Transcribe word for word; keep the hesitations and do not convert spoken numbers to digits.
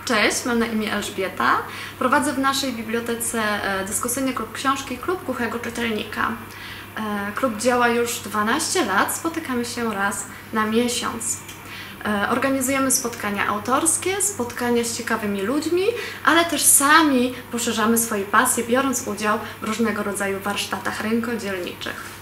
Cześć, mam na imię Elżbieta. Prowadzę w naszej bibliotece dyskusyjny klub książki Klub Głuchego Czytelnika. Klub działa już dwanaście lat, spotykamy się raz na miesiąc. Organizujemy spotkania autorskie, spotkania z ciekawymi ludźmi, ale też sami poszerzamy swoje pasje, biorąc udział w różnego rodzaju warsztatach rynkodzielniczych.